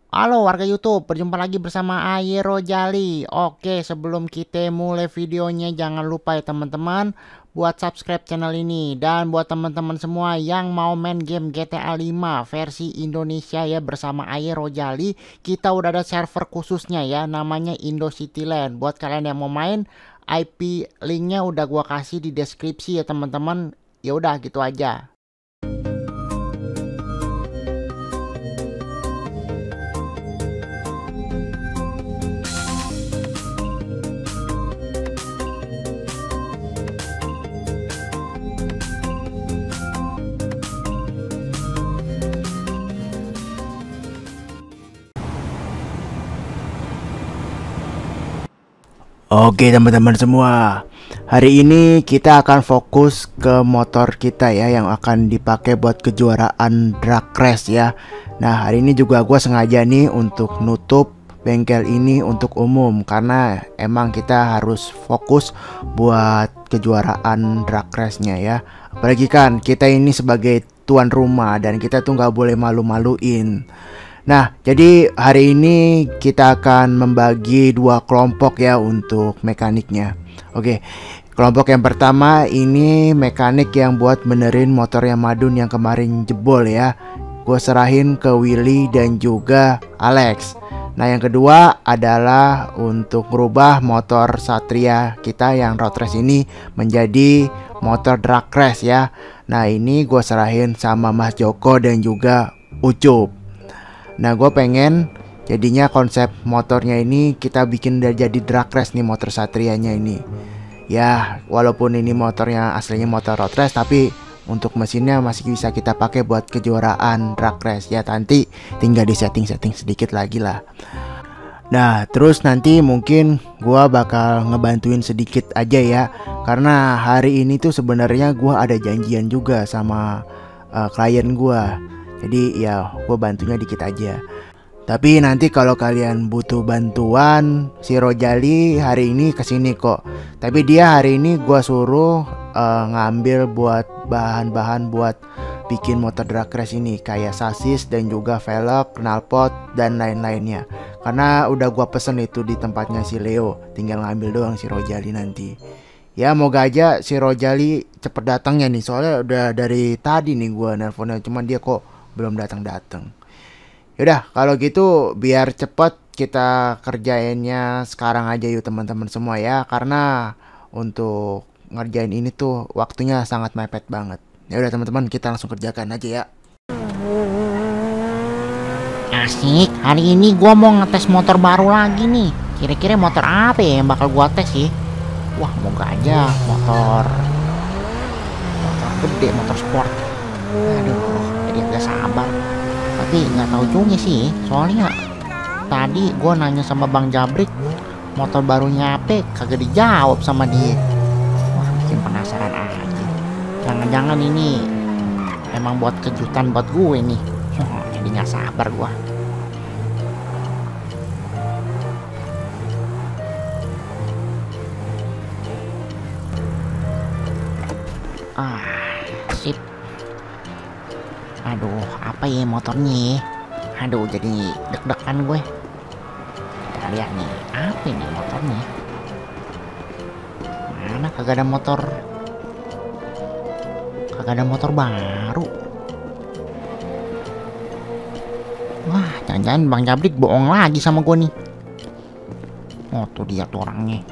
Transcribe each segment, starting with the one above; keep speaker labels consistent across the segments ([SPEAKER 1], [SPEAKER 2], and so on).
[SPEAKER 1] Halo warga YouTube, berjumpa lagi bersama Ayero Jali. Oke, sebelum kita mulai videonya jangan lupa ya teman-teman buat subscribe channel ini, dan buat teman-teman semua yang mau main game GTA 5 versi Indonesia ya bersama Ayero Jali, kita udah ada server khususnya ya, namanya Indo City Land. Buat kalian yang mau main, IP linknya udah gua kasih di deskripsi ya teman-teman. Ya udah gitu aja.
[SPEAKER 2] Oke teman-teman semua, hari ini kita akan fokus ke motor kita ya, yang akan dipakai buat kejuaraan drag race ya. Nah hari ini juga gue sengaja nih untuk nutup bengkel ini untuk umum, karena emang kita harus fokus buat kejuaraan drag race nya ya. Apalagi kan kita ini sebagai tuan rumah dan kita tuh nggak boleh malu-maluin. Nah, jadi hari ini kita akan membagi dua kelompok ya untuk mekaniknya. Oke, kelompok yang pertama ini mekanik yang buat benerin motornya Madun yang kemarin jebol ya. Gue serahin ke Willy dan juga Alex. Nah, yang kedua adalah untuk merubah motor Satria kita yang road race ini menjadi motor drag race ya. Nah, ini gue serahin sama Mas Joko dan juga Ucup. Nah gue pengen jadinya konsep motornya ini kita bikin jadi drag race nih, motor Satrianya ini. Ya walaupun ini motornya aslinya motor road race, tapi untuk mesinnya masih bisa kita pakai buat kejuaraan drag race ya. Nanti tinggal di setting sedikit lagi lah. Nah terus nanti mungkin gua bakal ngebantuin sedikit aja ya, karena hari ini tuh sebenarnya gua ada janjian juga sama klien gua. Jadi ya gue bantunya dikit aja. Tapi nanti kalau kalian butuh bantuan, si Rojali hari ini kesini kok. Tapi dia hari ini gue suruh ngambil buat bahan-bahan buat bikin motor drag race ini, kayak sasis dan juga velg, knalpot dan lain-lainnya. Karena udah gue pesen itu di tempatnya si Leo, tinggal ngambil doang si Rojali nanti. Ya moga aja si Rojali cepet datangnya nih, soalnya udah dari tadi nih gue nelponnya, cuman dia kok belum datang. Yaudah kalau gitu biar cepet kita kerjainnya sekarang aja yuk teman-teman semua ya, karena untuk ngerjain ini tuh waktunya sangat mepet banget. Ya udah teman-teman, kita langsung kerjakan aja ya.
[SPEAKER 1] Asik, hari ini gua mau ngetes motor baru lagi nih. Kira-kira motor apa ya yang bakal gua tes sih? Wah, moga aja motor gede, motor sport. Aduh, jadi agak sabar. Tapi nggak tahu juga sih, soalnya tadi gue nanya sama Bang Jabrik motor barunya apa, kagak dijawab sama dia. Wah, bikin penasaran aja. Jangan-jangan ini emang buat kejutan buat gue nih. Jadi nggak sabar gue. Sip. Aduh, apa ya motornya? Aduh, jadi deg-degan gue. Kita lihat nih, apa ini motornya? Mana kagak ada motor? Kagak ada motor baru. Wah, jangan-jangan Bang Jabrik bohong lagi sama gue nih. Oh, tuh dia tuh orangnya.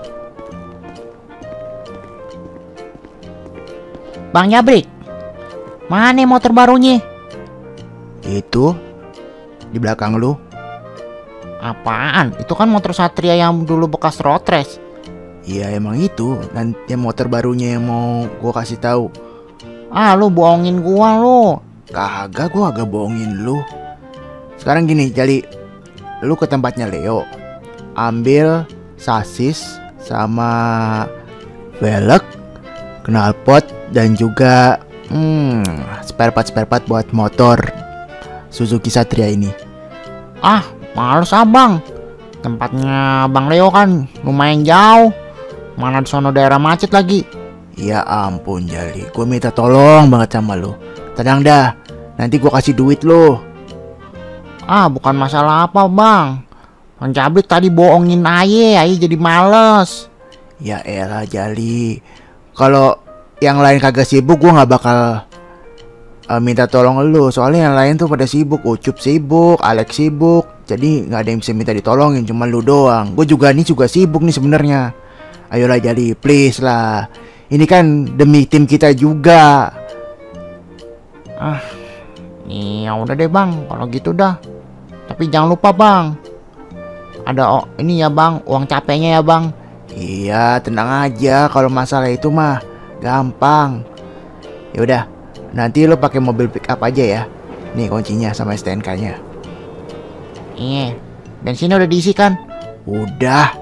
[SPEAKER 1] Bang Jabrik, mana motor barunya?
[SPEAKER 2] Itu di belakang lu.
[SPEAKER 1] Apaan? Itu kan motor Satria yang dulu bekas road race.
[SPEAKER 2] Iya emang itu, nanti motor barunya yang mau gua kasih tahu.
[SPEAKER 1] Ah, lu bohongin gua lu.
[SPEAKER 2] Kagak, gua agak bohongin lu. Sekarang gini, Jali, lu ke tempatnya Leo, ambil sasis sama velg, knalpot dan juga spare part buat motor Suzuki Satria ini.
[SPEAKER 1] Ah, males abang. Tempatnya Bang Leo kan lumayan jauh. Mana di sono daerah macet lagi.
[SPEAKER 2] Ya ampun Jali, gue minta tolong banget sama lo. Tenang dah, nanti gue kasih duit lo.
[SPEAKER 1] Ah, bukan masalah apa bang. Bang Jabrik tadi bohongin Aye jadi males.
[SPEAKER 2] Ya elah Jali, kalau yang lain kagak sibuk gue nggak bakal minta tolong lu. Soalnya yang lain tuh pada sibuk, Ucup sibuk, Alex sibuk, jadi nggak ada yang bisa minta ditolongin, cuma lu doang. Gue juga sibuk nih sebenarnya. Ayolah Jali, please lah. Ini kan demi tim kita juga.
[SPEAKER 1] Ah, ya udah deh bang, kalau gitu dah. Tapi jangan lupa bang, ada ini ya bang, uang capeknya ya bang.
[SPEAKER 2] Iya, tenang aja, kalau masalah itu mah gampang. Ya udah, nanti lo pakai mobil pick up aja ya. Nih kuncinya sama STNK-nya.
[SPEAKER 1] Iya, bensinnya udah diisi kan?
[SPEAKER 2] Udah.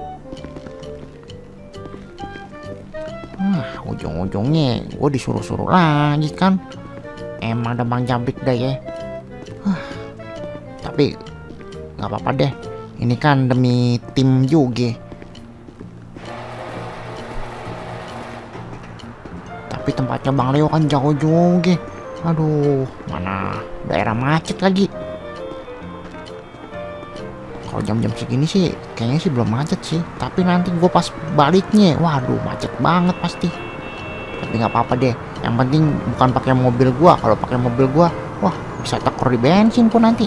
[SPEAKER 1] Ujung-ujungnya gue disuruh-suruh lagi kan. Emang ada Bang Jabrik dah ya. Tapi nggak apa-apa deh. Ini kan demi tim juga. Tapi tempatnya Bang Leo kan jauh juga. Aduh, mana daerah macet lagi. Kalau jam-jam segini sih kayaknya sih belum macet sih. Tapi nanti gue pas baliknya, waduh macet banget pasti. Tapi nggak apa-apa deh. Yang penting bukan pakai mobil gue. Kalau pakai mobil gue, wah bisa tekor di bensin pun nanti.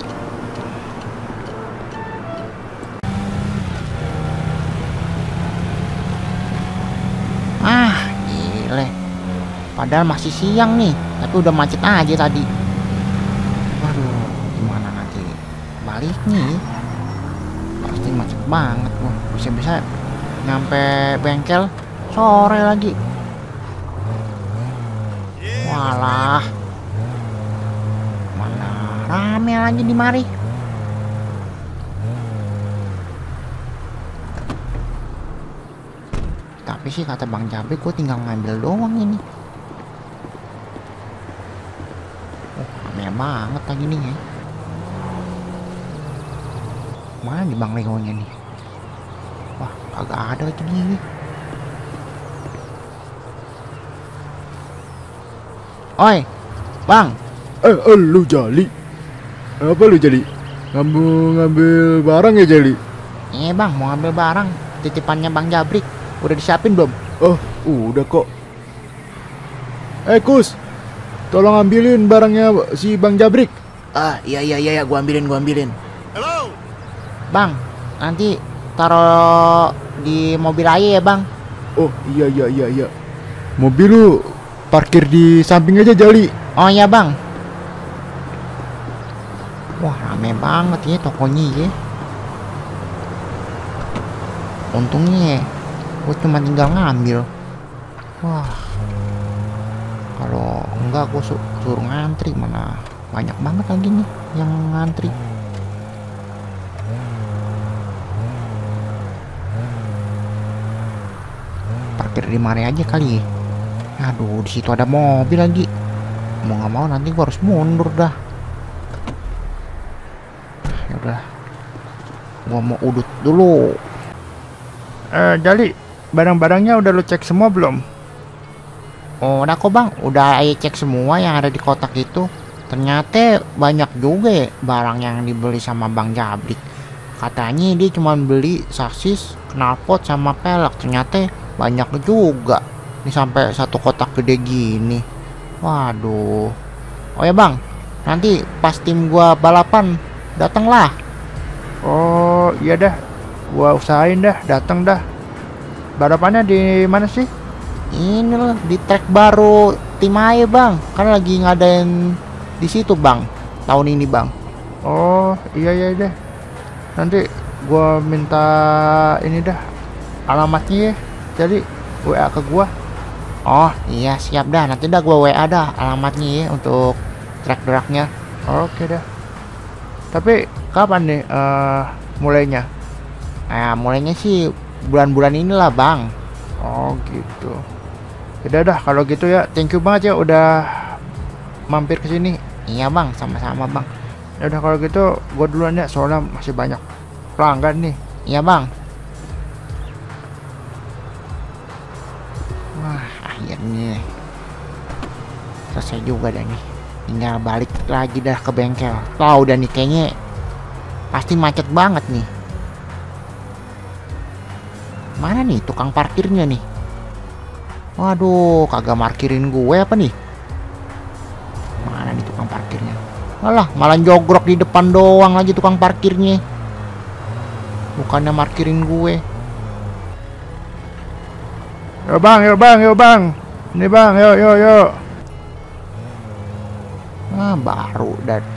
[SPEAKER 1] Ah, gile. Padahal masih siang nih, tapi udah macet aja tadi. Waduh, gimana nanti baliknya? Pasti macet banget gua. Bisa-bisa nyampe bengkel sore lagi. Walah, mana rame lagi di mari. Tapi sih kata Bang Jabrik gue tinggal ngambil doang ini. Rame banget lagi nih ya. Mana di Bang Leo nya nih? Wah, agak ada lagi nih. Oi, Bang.
[SPEAKER 2] Lu Jali. Apa lu Jali? Ngambil barang ya Jali?
[SPEAKER 1] Iya Bang, mau ngambil barang titipannya Bang Jabrik. Udah disiapin belum?
[SPEAKER 2] Oh, udah kok. Kus, tolong ambilin barangnya si Bang Jabrik. Ah, iya, gua ambilin.
[SPEAKER 3] Hello.
[SPEAKER 1] Bang, nanti taruh di mobil aja ya Bang.
[SPEAKER 2] Oh, iya. Mobil lu parkir di samping aja Jali.
[SPEAKER 1] Oh iya Bang. Wah, rame banget ya tokonya ya. Untungnya gue cuma tinggal ngambil. Wah, kalau enggak gue suruh ngantri, mana banyak banget lagi nih yang ngantri. Parkir di mana aja kali ya. Aduh, di situ ada mobil lagi. Mau nggak mau nanti gue harus mundur dah. Ya udah, gue mau udut dulu.
[SPEAKER 3] Jali, barang-barangnya udah lu cek semua belum?
[SPEAKER 1] Oh, udah kok Bang, udah Aye cek semua yang ada di kotak itu. Ternyata banyak juga ya barang yang dibeli sama Bang Jabrik. Katanya dia cuma beli sasis, knalpot sama pelek. Ternyata banyak juga. Ini sampai satu kotak gede gini. Waduh. Oh ya Bang, nanti pas tim gua balapan datanglah.
[SPEAKER 3] Oh iya dah, gua usahain dah, datang dah. Balapannya di mana sih?
[SPEAKER 1] Ini loh di track baru tim Aye Bang. Kan lagi ngadain di situ Bang. Tahun ini Bang.
[SPEAKER 3] Oh iya deh. Nanti gua minta ini dah alamatnya ya. Jadi WA ke gua.
[SPEAKER 1] Oh iya siap dah, nanti dah gua WA dah alamatnya ya untuk track dragnya.
[SPEAKER 3] Oke dah. Tapi kapan nih mulainya?
[SPEAKER 1] Mulainya sih bulan-bulan inilah Bang.
[SPEAKER 3] Oh gitu. Udah dah kalau gitu ya. Thank you banget ya udah mampir ke sini.
[SPEAKER 1] Iya Bang, sama-sama Bang.
[SPEAKER 3] Ya udah kalau gitu gua duluan ya, soalnya masih banyak pelanggan nih.
[SPEAKER 1] Iya Bang. Wah, akhirnya selesai juga dah nih. Tinggal balik lagi dah ke bengkel. Tahu dah nih kayaknya pasti macet banget nih. Mana nih tukang parkirnya nih? Waduh, kagak markirin gue apa nih? Mana nih tukang parkirnya? Alah, malah jogrok di depan doang lagi tukang parkirnya. Bukannya markirin gue.
[SPEAKER 3] Yo bang, yo bang, yo bang. Ini bang, yo.
[SPEAKER 1] Ah, baru dari.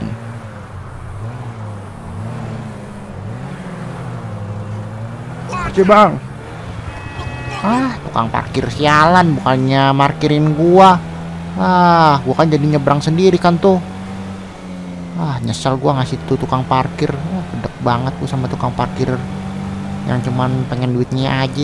[SPEAKER 3] Oke bang.
[SPEAKER 1] Ah, tukang parkir sialan, bukannya markirin gua. Ah, gua kan jadi nyebrang sendiri kan tuh. Ah, nyesel gua ngasih tuh tukang parkir. Ah, gedek banget gua sama tukang parkir yang cuman pengen duitnya aja.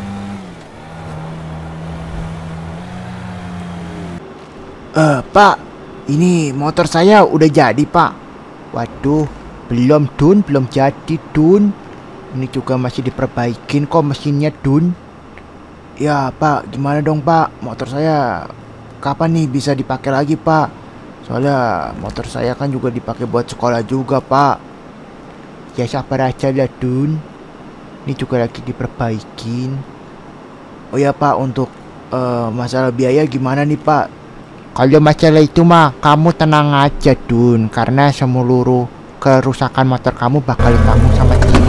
[SPEAKER 2] Pak, ini motor saya udah jadi, Pak. Waduh, belum jadi, Dun. Ini juga masih diperbaikin kok mesinnya, Dun. Ya, Pak, gimana dong, Pak? Motor saya kapan nih bisa dipakai lagi, Pak? Soalnya motor saya kan juga dipakai buat sekolah juga, Pak. Ya sabar aja lah, Dun. Ini juga lagi diperbaikin. Oh ya, Pak, untuk masalah biaya gimana nih, Pak?
[SPEAKER 1] Kalau masalah itu mah kamu tenang aja, Dun, karena seluruh kerusakan motor kamu bakal ditanggung sama tim.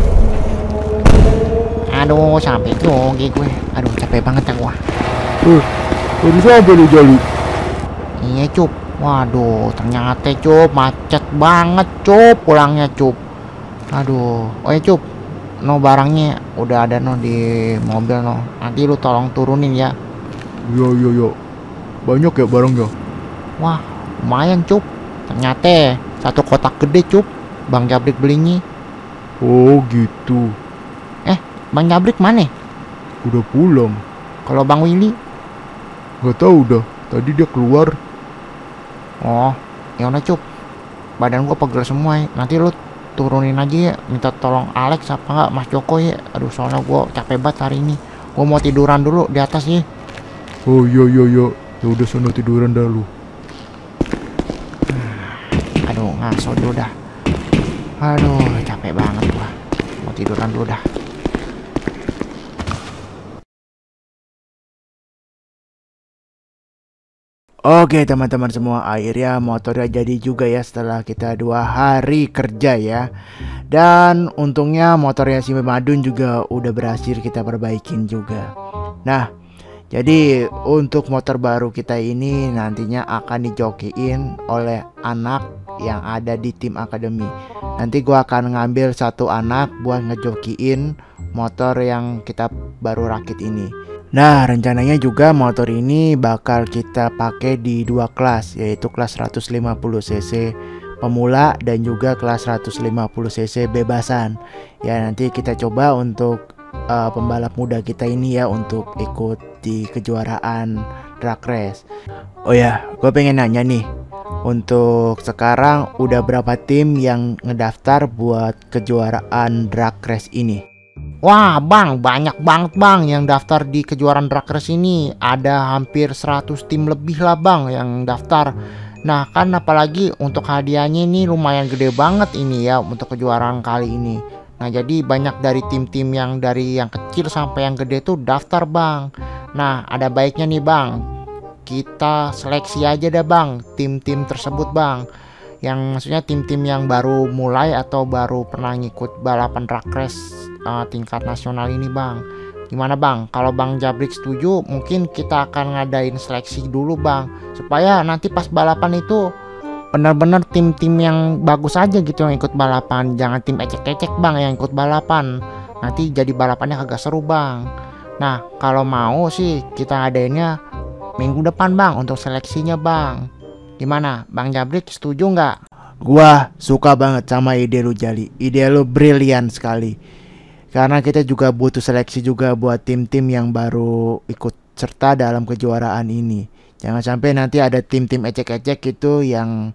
[SPEAKER 1] Aduh, sampai juga gue. Aduh, capek banget ya gua.
[SPEAKER 3] Baru sampai lu Jali.
[SPEAKER 1] Iya, Cup. Waduh, ternyata Cup macet banget, Cup, pulangnya, Cup. Aduh, oh ya, Cup. No, barangnya udah ada no di mobil no. Nanti lu tolong turunin ya.
[SPEAKER 3] Yo. Banyak ya barangnya.
[SPEAKER 1] Wah, lumayan, Cup. Ternyata satu kotak gede, Cup. Bang Jabrik belinya.
[SPEAKER 3] Oh gitu.
[SPEAKER 1] Bang Jabrik mana?
[SPEAKER 3] Udah pulang.
[SPEAKER 1] Kalau Bang Willy?
[SPEAKER 3] Gak tahu dah. Tadi dia keluar.
[SPEAKER 1] Oh, ya udah, Cup. Badan gua pegel semua ya. Nanti lu turunin aja ya. Minta tolong Alex apa enggak Mas Joko ya. Aduh, soalnya gua capek banget hari ini. Gua mau tiduran dulu di atas ya.
[SPEAKER 3] Oh iya. Ya udah sana tiduran dah lu.
[SPEAKER 1] Aduh, ngaso dulu dah. Aduh, capek banget gua. Mau tiduran dulu dah.
[SPEAKER 2] Oke teman-teman semua, akhirnya motornya jadi juga ya setelah kita 2 hari kerja ya. Dan untungnya motornya si Madun juga udah berhasil kita perbaikin juga. Nah, jadi untuk motor baru kita ini nantinya akan dijokiin oleh anak yang ada di tim akademi. Nanti gua akan ngambil satu anak buat ngejokiin motor yang kita baru rakit ini. Nah, rencananya juga motor ini bakal kita pakai di 2 kelas, yaitu kelas 150cc pemula dan juga kelas 150cc bebasan. Ya, nanti kita coba untuk pembalap muda kita ini ya untuk ikut di kejuaraan drag race. Oh ya, gue pengen nanya nih, untuk sekarang udah berapa tim yang ngedaftar buat kejuaraan drag race ini?
[SPEAKER 1] Wah, Bang, banyak banget, Bang, yang daftar di kejuaraan drag race ini. Ada hampir 100 tim lebih lah, Bang, yang daftar. Nah, kan apalagi untuk hadiahnya ini lumayan gede banget ini ya untuk kejuaraan kali ini. Nah, jadi banyak dari tim-tim yang dari yang kecil sampai yang gede tuh daftar, Bang. Nah, ada baiknya nih, Bang, kita seleksi aja dah, Bang, tim-tim tersebut, Bang. Yang maksudnya tim-tim yang baru mulai atau baru pernah ngikut balapan drag race tingkat nasional ini, Bang. Gimana, Bang? Kalau Bang Jabrik setuju, mungkin kita akan ngadain seleksi dulu, Bang, supaya nanti pas balapan itu benar-benar tim-tim yang bagus aja gitu yang ikut balapan. Jangan tim ecek-ecek, Bang, yang ikut balapan. Nanti jadi balapannya kagak seru, Bang. Nah, kalau mau sih kita adainnya minggu depan, Bang, untuk seleksinya, Bang. Gimana, Bang Jabrik setuju nggak?
[SPEAKER 2] Gua suka banget sama ide lu, Jali. Ide lu brilian sekali. Karena kita juga butuh seleksi juga buat tim-tim yang baru ikut serta dalam kejuaraan ini. Jangan sampai nanti ada tim-tim ecek-ecek itu yang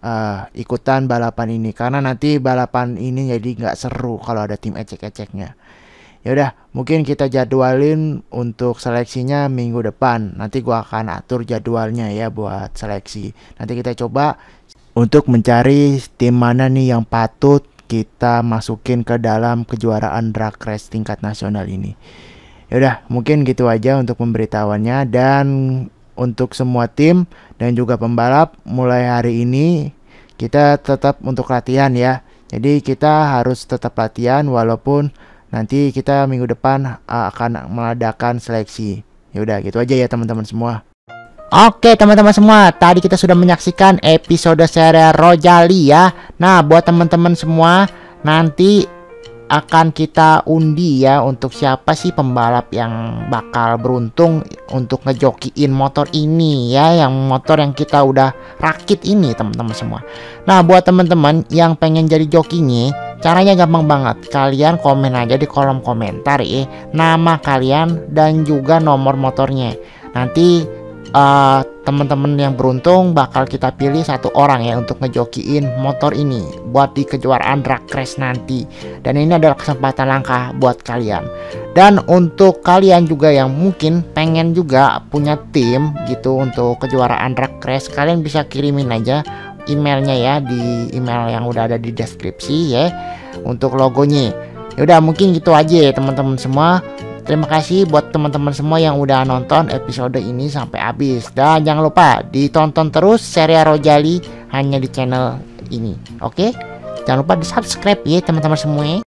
[SPEAKER 2] ikutan balapan ini. Karena nanti balapan ini jadi nggak seru kalau ada tim ecek-eceknya. Yaudah, mungkin kita jadwalin untuk seleksinya minggu depan. Nanti gua akan atur jadwalnya ya buat seleksi. Nanti kita coba untuk mencari tim mana nih yang patut kita masukin ke dalam kejuaraan drag race tingkat nasional ini. Yaudah, mungkin gitu aja untuk pemberitahuannya. Dan untuk semua tim dan juga pembalap, mulai hari ini kita tetap untuk latihan ya. Jadi kita harus tetap latihan walaupun nanti kita minggu depan akan mengadakan seleksi. Yaudah, gitu aja ya teman-teman semua.
[SPEAKER 1] Oke teman-teman semua, tadi kita sudah menyaksikan episode serial Rojali ya. Nah buat teman-teman semua, nanti akan kita undi ya untuk siapa sih pembalap yang bakal beruntung untuk ngejokiin motor ini ya, yang motor yang kita udah rakit ini teman-teman semua. Nah buat teman-teman yang pengen jadi jokinya, caranya gampang banget. Kalian komen aja di kolom komentar ya, nama kalian dan juga nomor motornya. Nanti teman-teman yang beruntung bakal kita pilih satu orang ya untuk ngejokiin motor ini buat di kejuaraan drag race nanti. Dan ini adalah kesempatan langka buat kalian. Dan untuk kalian juga yang mungkin pengen juga punya tim gitu untuk kejuaraan drag race, kalian bisa kirimin aja emailnya ya di email yang udah ada di deskripsi ya untuk logonya. Yaudah, mungkin gitu aja ya teman-teman semua. Terima kasih buat teman-teman semua yang udah nonton episode ini sampai habis. Dan jangan lupa ditonton terus serial Rojali hanya di channel ini. Oke? Jangan lupa di subscribe ya teman-teman semua.